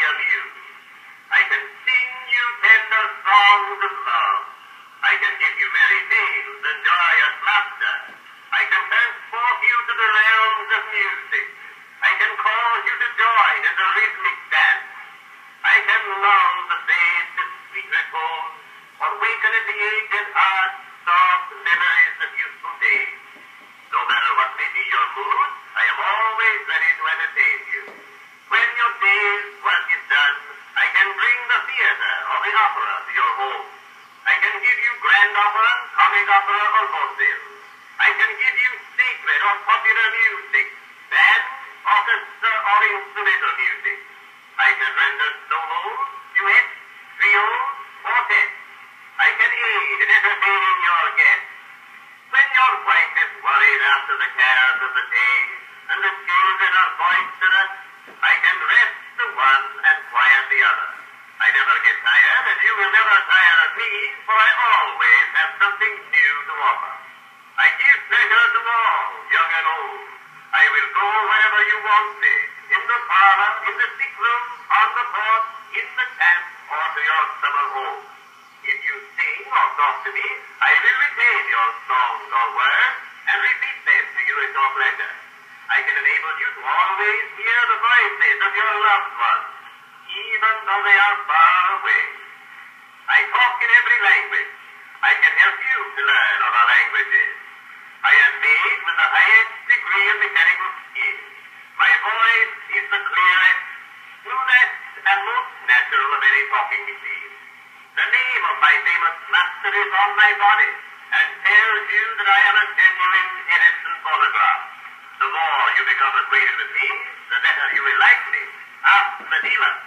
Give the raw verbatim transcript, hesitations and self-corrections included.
amuse. I can sing you tender songs of love. I can give you merry tales and joyous laughter. I can transport you to the realms of music. I can cause you to join in the rhythmic dance. I can lull the faith to sweet repose, or waken in the aged heart soft memories of youthful days. No matter what may be your mood, I am always ready to entertain you. When your day's work is done, I can bring the theater or the opera to your home. I can give you grand opera, comic opera, or vaudeville. I can give you sacred or popular music, band, orchestra, or instrumental music. I can render solos, duets, trios, quartets. I can aid in entertaining your guests. When your wife is worried after the cares of the day, and the children are boisterous, I can rest the one and quiet the other. I never get tired, and you will never tire of me, for I always have something new to offer. I give pleasure to all, young and old. I will go wherever you want me, in the parlor, in the sick room, on the porch, in the camp, or to your summer home. If you sing or talk to me, I will retain your songs or words and repeat them to you at your pleasure. I can enable you to always hear the voices of your loved ones, even though they are far away. I talk in every language. I can help you to learn other languages. I am made with the highest degree of mechanical skill. My voice is the clearest, smoothest, and most natural of any talking machine. The name of my famous master is on my body, and tells you that I am a genuine Edison phonograph. The more you become acquainted with me, the better you will like me. Ask the dealer.